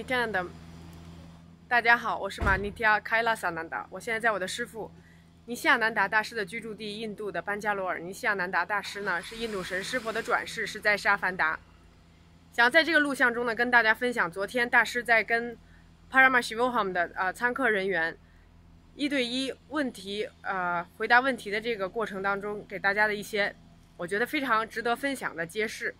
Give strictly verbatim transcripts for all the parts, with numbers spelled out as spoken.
尼特南达，大家好，我是马尼提亚开拉萨南达。我现在在我的师父尼西亚南达大师的居住地印度的班加罗尔。尼西亚南达大师呢是印度神师佛的转世，是在沙凡达。想在这个录像中呢跟大家分享，昨天大师在跟 Paramashivoham 的呃参课人员一对一问题呃回答问题的这个过程当中，给大家的一些我觉得非常值得分享的揭示。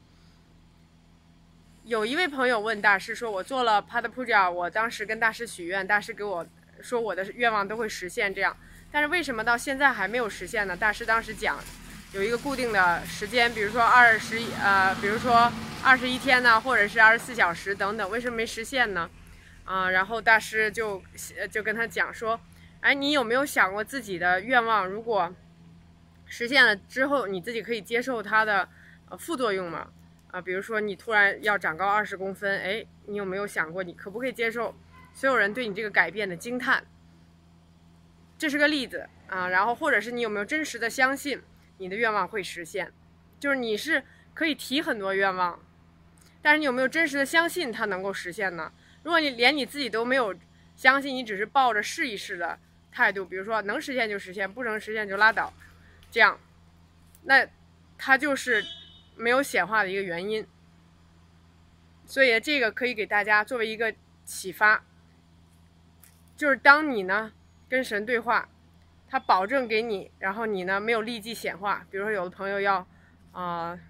有一位朋友问大师说，我做了 Pada Puja， 我当时跟大师许愿，大师给我说我的愿望都会实现这样，但是为什么到现在还没有实现呢？大师当时讲有一个固定的时间，比如说二十呃，比如说二十一天呢，或者是二十四小时等等，为什么没实现呢？啊、呃，然后大师就就跟他讲说，哎，你有没有想过自己的愿望如果实现了之后，你自己可以接受它的呃副作用吗？啊，比如说你突然要长高二十公分，哎，你有没有想过你可不可以接受所有人对你这个改变的惊叹？这是个例子啊。然后或者是你有没有真实的相信你的愿望会实现？就是你是可以提很多愿望，但是你有没有真实的相信它能够实现呢？如果你连你自己都没有相信，你只是抱着试一试的态度，比如说能实现就实现，不能实现就拉倒，这样，那它就是没有显化的一个原因。所以这个可以给大家作为一个启发，就是当你呢跟神对话，他保证给你，然后你呢没有立即显化。比如说有的朋友要啊、呃、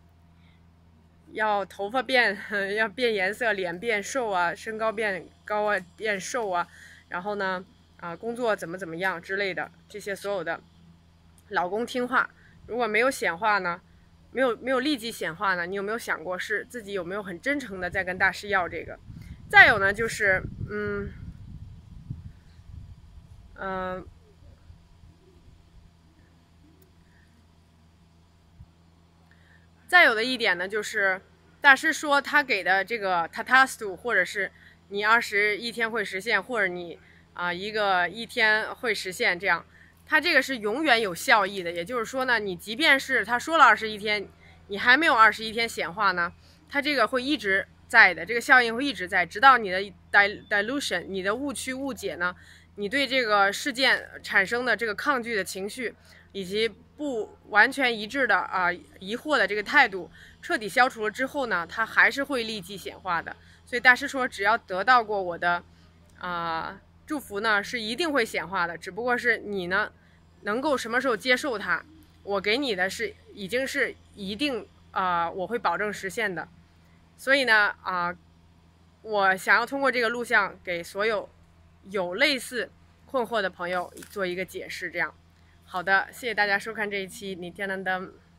要头发变要变颜色，脸变瘦啊，身高变高啊，变瘦啊，然后呢啊、呃、工作怎么怎么样之类的，这些所有的老公听话，如果没有显化呢，没有没有立即显化呢，你有没有想过是自己有没有很真诚的在跟大师要这个？再有呢就是嗯嗯、呃再有的一点呢，就是大师说他给的这个 Tatastu， 或者是你二十一天会实现，或者你啊、呃、一个一天会实现，这样，他这个是永远有效益的。也就是说呢，你即便是他说了二十一天，你还没有二十一天显化呢，他这个会一直在的，这个效应会一直在，直到你的 dilution， 你的误区误解呢，你对这个事件产生的这个抗拒的情绪，以及不完全一致的啊、呃、疑惑的这个态度彻底消除了之后呢，它还是会立即显化的。所以大师说，只要得到过我的啊、呃、祝福呢，是一定会显化的，只不过是你呢能够什么时候接受它。我给你的是已经是一定啊、呃、我会保证实现的。所以呢啊、呃、我想要通过这个录像给所有有类似困惑的朋友做一个解释，这样。好的，谢谢大家收看这一期《尼天南灯》。